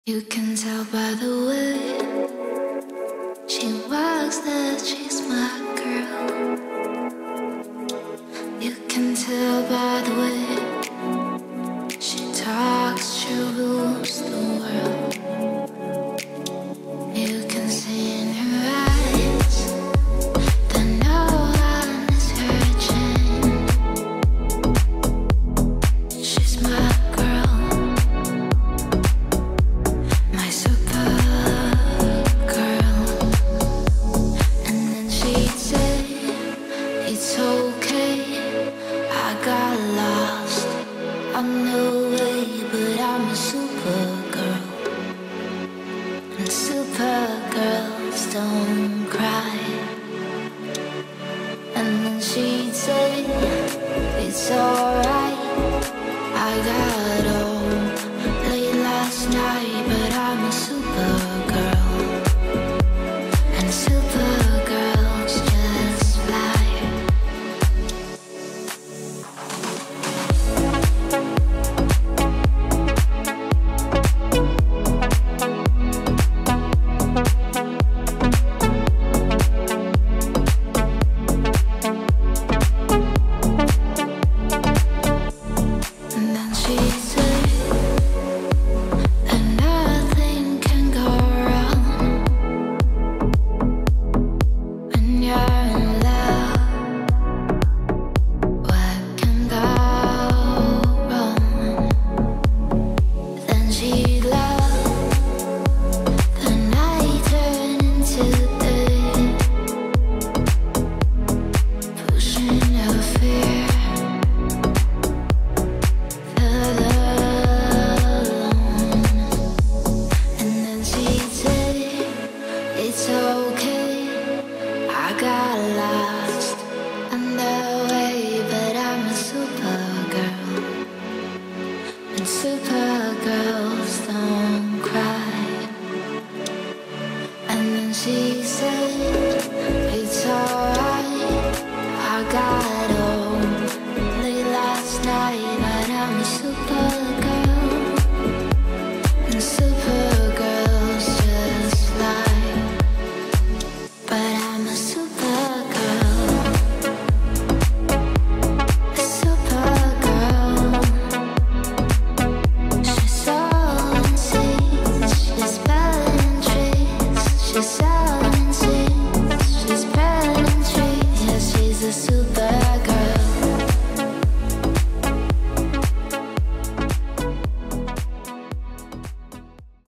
You can tell by the way she walks that she's my girl. You can tell by the way she talks, she rules the world. You can see in her eyes that no one is hurting. She's my girl, my super girl. And then she'd say, it's okay, I got lost on the way, but I'm a super girl. And super girls don't cry. And then she'd say, it's alright, I got